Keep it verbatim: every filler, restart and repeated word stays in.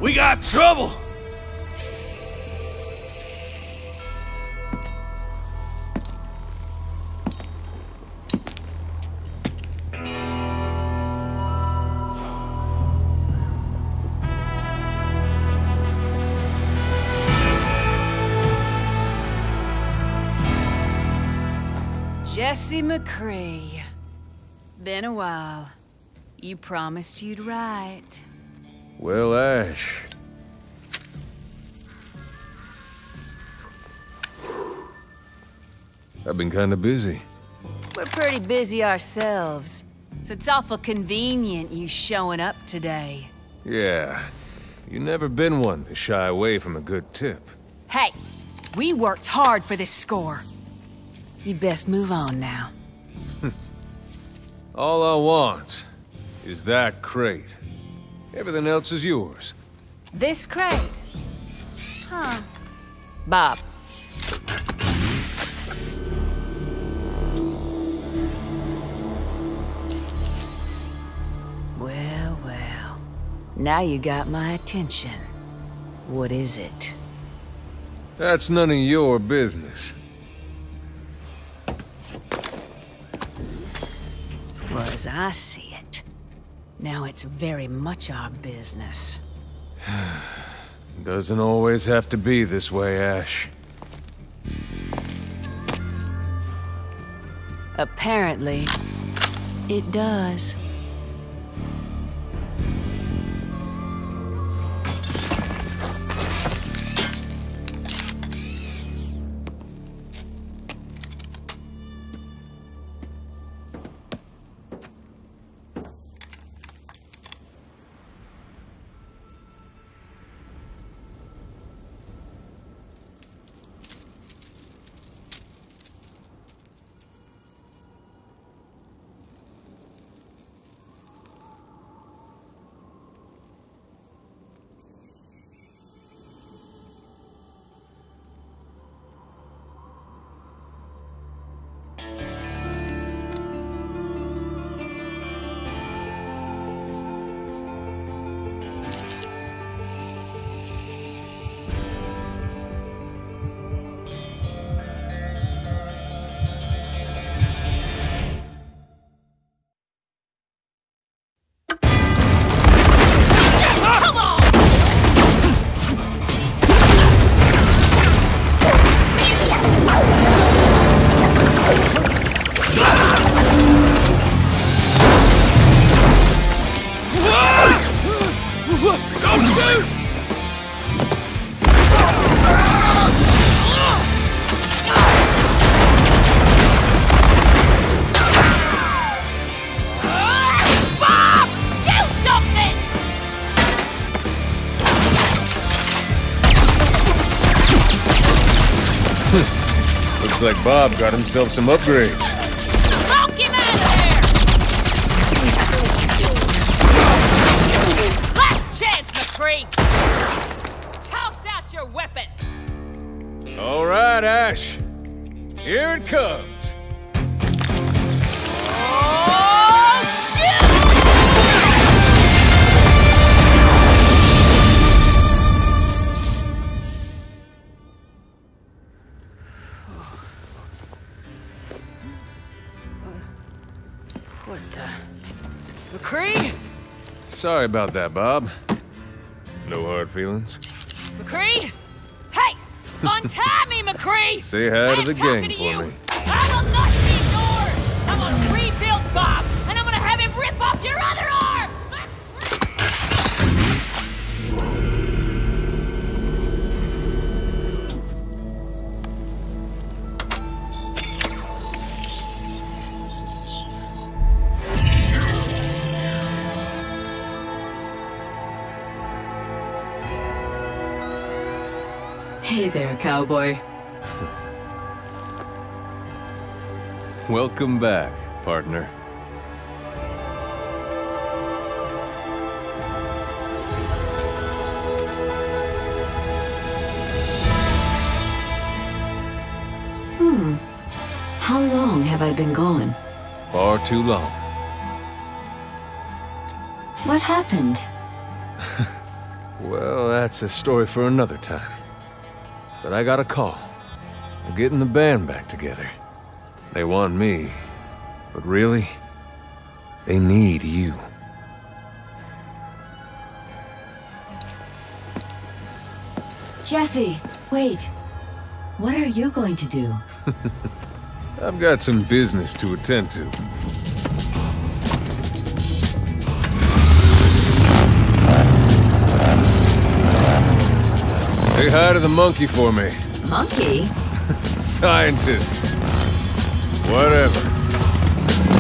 We got trouble! Jesse McCree. Been a while. You promised you'd write. Well, Ash. I've been kinda busy. We're pretty busy ourselves, so it's awful convenient you showing up today. Yeah. You never been one to shy away from a good tip. Hey, we worked hard for this score. You best move on now. All I want is that crate. Everything else is yours. This crate? Huh. Bob. Well, well. Now you got my attention. What is it? That's none of your business. Well, as I see it, now it's very much our business. Doesn't always have to be this way, Ash. Apparently, it does. Looks like Bob got himself some upgrades. Smoke him out of there! Last chance, McCree! Toss out your weapon! All right, Ash. Here it comes. Oh, shoot! What the... McCree? Sorry about that, Bob. No hard feelings. McCree? Hey! Untie me, McCree! Say hi to I'm the talking gang to for you. me. I will not be ignored! I'm gonna rebuild Bob, and I'm gonna have him rip off your other arm! Hey there, cowboy. Welcome back, partner. Hmm. How long have I been gone? Far too long. What happened? Well, that's a story for another time. But I got a call. They're getting the band back together. They want me. But really, they need you. Jesse, wait. What are you going to do? I've got some business to attend to. Say hi to the monkey for me. Monkey? Scientist. Whatever.